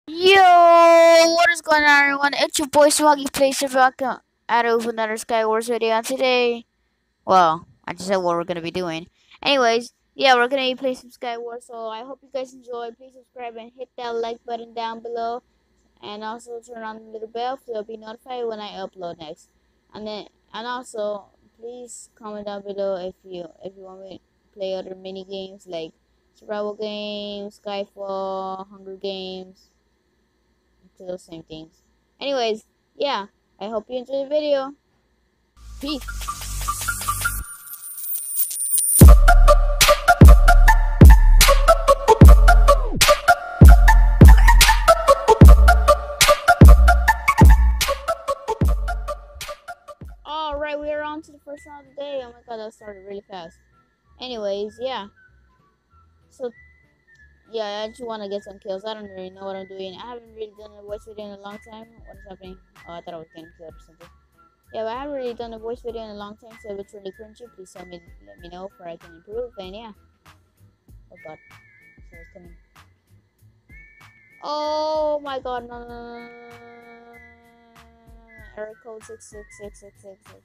Yo, what is going on, everyone? It's your boy Swaggy Plays back out of another Skywars video. And today, well, I just said what we're gonna be doing. Anyways, yeah, we're gonna be playing some Skywars. So I hope you guys enjoy. Please subscribe and hit that like button down below, and also turn on the little bell so you'll be notified when I upload next. And also, please comment down below if you want me to play other mini games like survival games, Skyfall, Hunger Games to those same things. Anyways, yeah, I hope you enjoy the video. Peace. Alright, we are on to the first round of the day. Oh my god, that started really fast. Anyways, yeah. So, yeah, I just want to get some kills. I don't really know what I'm doing. I haven't really done a voice video in a long time. What is happening? Oh, I thought I was getting killed or something. Yeah, but I haven't really done a voice video in a long time, so if it's really cringy, please let me know for I can improve. And yeah. Oh god. So it's coming. Oh my god, no, no, no, no, no, no. Error code 66666.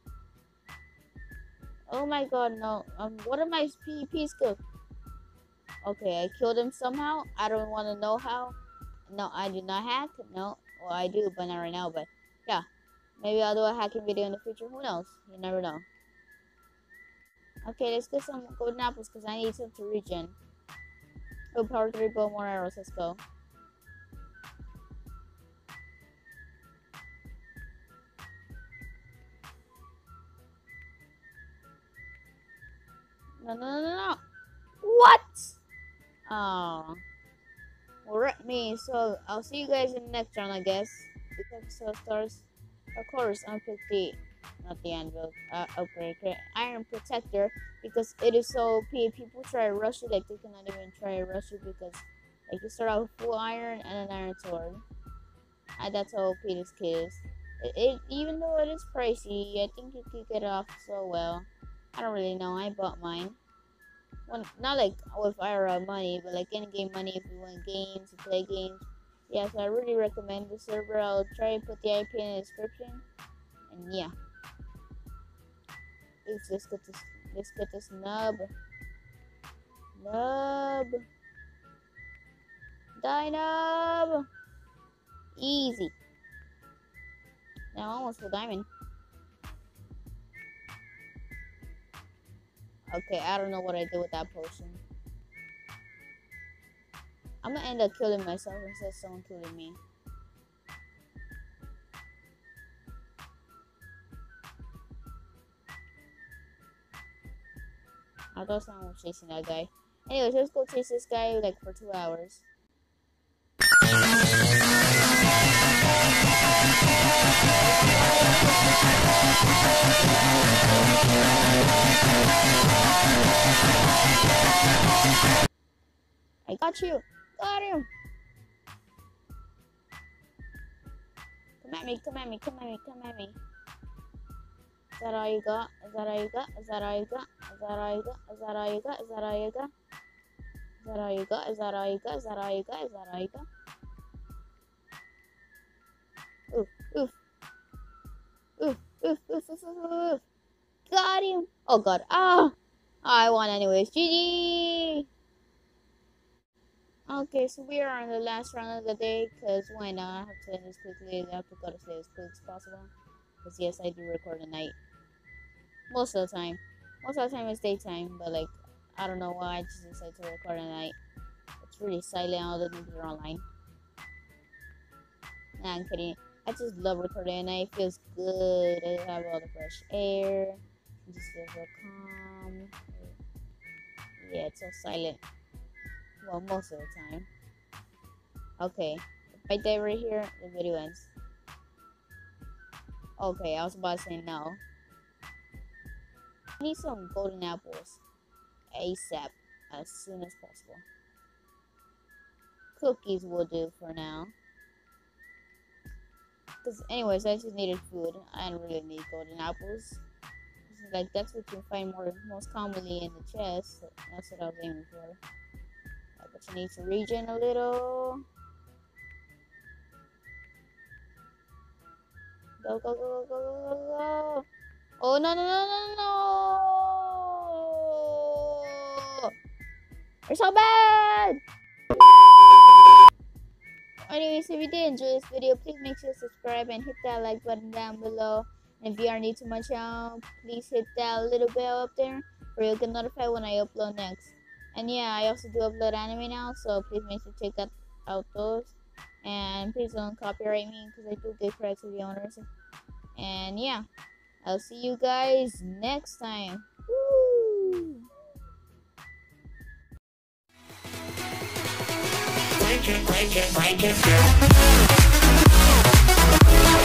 Oh my god, no. What are my PvP skills? Okay, I killed him somehow. I don't want to know how. No, I do not hack. No, well, I do, but not right now. But yeah, maybe I'll do a hacking video in the future. Who knows? You never know. Okay, let's get some golden apples because I need some to regen. Oh, power 3, bow, more arrows. Let's go. No, no, no, no, no. What? Oh. Well, me. So I'll see you guys in the next round, I guess. This episode starts, of course, on 50, not the anvil, upgrade, iron protector, because it is so OP. People try to rush you, like they cannot even try to rush you because, like, you start out with full iron and an iron sword. And that's how OP this kid is. Even though it is pricey, I think you could get it off so well. I don't really know. I bought mine. Well, not like with IRL money, but like in-game money if you want games, to play games. Yeah, so I really recommend the server. I'll try and put the IP in the description. And yeah, let's get this nub, nub, die nub, easy. Now almost full diamond. Okay, I don't know what I did with that potion. I'm gonna end up killing myself instead of someone killing me. I thought someone was chasing that guy. Anyways, let's go chase this guy like for 2 hours. I got you! Got him! Come at me, come at me, come at me, come at me. Is that all you got? Is that all you got? Is that all you got? Is that all you got? Is that all you got? Is that all you got? Is that all you got? Is that all you got? Is that all you got? Is that all you got? Oof, oof. Oof, oof, oof, oof, oof, oof. Got him! Oh god. Ah! I won anyways. GG! Okay, so we are on the last round of the day, because why not? I have to end this quickly. I have to go to sleep as quick as possible. Because yes, I do record at night. Most of the time. Most of the time it's daytime, but like, I don't know why I just decided to record at night. It's really silent, all the noobs are online. Nah, I'm kidding. I just love recording at night. It feels good. I have all the fresh air. It just feels real calm. Yeah, it's so silent. Well, most of the time. Okay. If I die right here, the video ends. Okay, I was about to say no. I need some golden apples. ASAP. As soon as possible. Cookies will do for now. Because anyways, I just needed food. I didn't really need golden apples. Like, that's what you find most commonly in the chest. So that's what I was aiming for. But you need to regen a little. Go, go, go, go, go, go, go. Oh, no, no, no, no, no. They're so bad. Anyways, if you did enjoy this video, please make sure to subscribe and hit that like button down below. And if you are new to my channel, please hit that little bell up there where you'll get notified when I upload next. And yeah, I also do upload anime now, so please make sure to check out those. And please don't copyright me because I do get credit to the owners. And yeah, I'll see you guys next time. Woo! Break it, break it, break it.